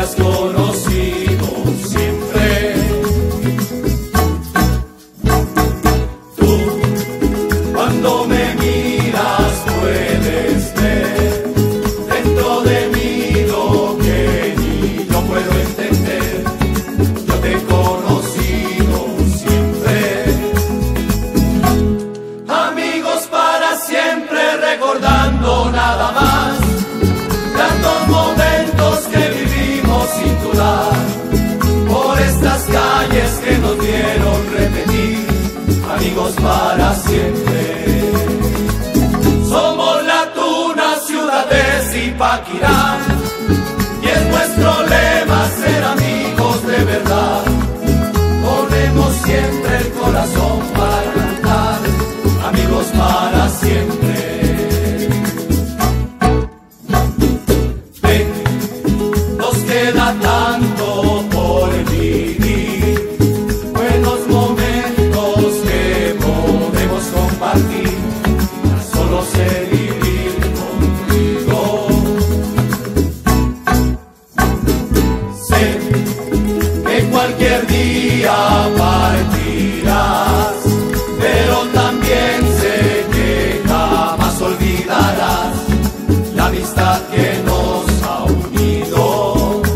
has conocido siempre. Tú, cuando me miras, puedes ver dentro de mí lo que ni yo puedo entender. Yo te he conocido siempre. Amigos para siempre, recordando nada más tantos momentos que vivimos sin dudar, por estas calles que nos dieron repetir, amigos para siempre. Somos la Tuna, ciudad de Zipaquirá, y es nuestro lema ser amigos de verdad. Ponemos siempre el corazón para cantar, amigos para siempre. Queda tanto por vivir, buenos momentos que podemos compartir, solo sé vivir contigo. Sé que cualquier día partirás, pero también sé que jamás olvidarás la amistad que nos ha unido.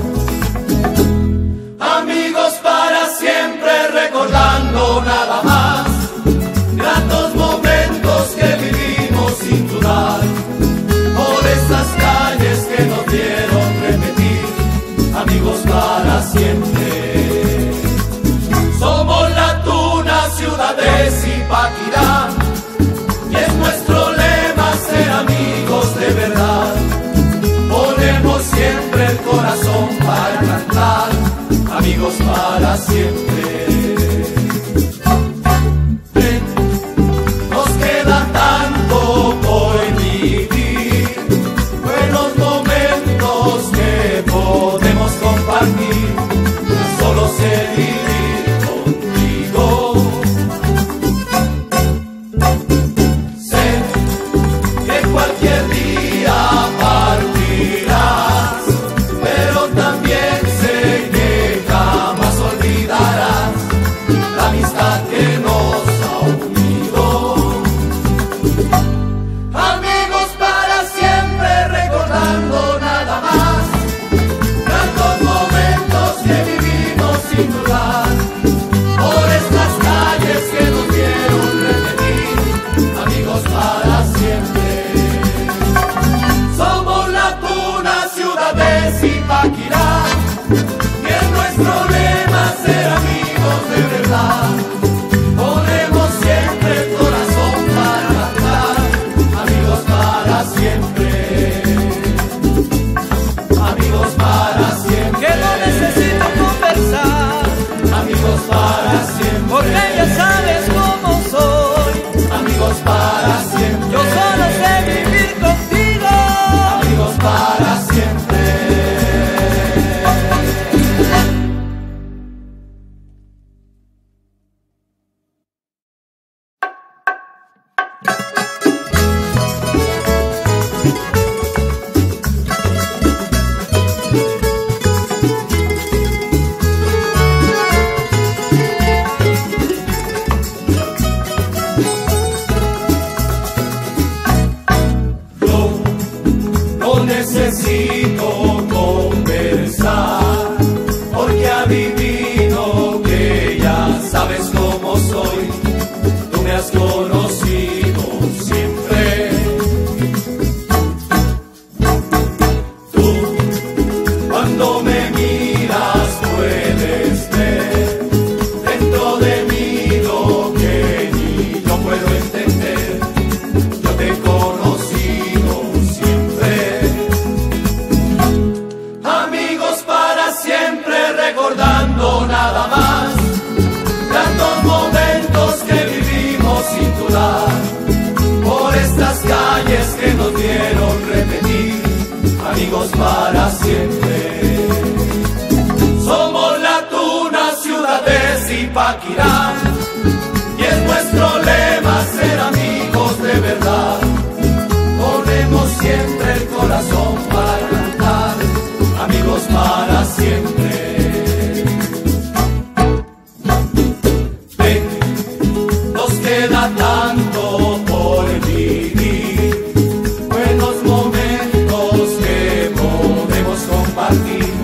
Recordando nada más gratos momentos que vivimos sin dudar, por estas calles que nos dieron repetir, amigos para siempre. Somos la Tuna, ciudad de Zipaquirá, y es nuestro lema ser amigos de verdad. Ponemos siempre el corazón para cantar, amigos para siempre. Solo sé vivir contigo. Sé que cualquier día partirás, pero también sé que jamás olvidarás la amistad que nos ha unido. Amigos para siempre, recordando nada más que vivimos sin dudar, por estas calles que nos dieron repetir, amigos para siempre. Somos la Tuna, ciudad de Zipaquirá, y es nuestro lema ser amigos de verdad. Ponemos siempre el corazón para cantar, amigos para siempre. Amigos para siempre. Que no necesito conversar, amigos para siempre, porque ya sabes cómo soy. Amigos para siempre, yo solo sé vivir contigo. Amigos para siempre. Necesito conversar, porque adivino que ya sabes cómo soy. Tú me has conocido siempre. Tú, cuando me miras, puedes ver dentro de mí lo que ni yo puedo entender. Yo te he conocido siempre. Amigos para siempre, recordando nada más tantos momentos que vivimos sin dudar, por estas calles que nos dieron repetir, amigos para siempre. Somos la Tuna, ciudad de Zipaquirá, y es nuestro lema ser amigos de verdad. Ponemos siempre el corazón para cantar, amigos para siempre. mí.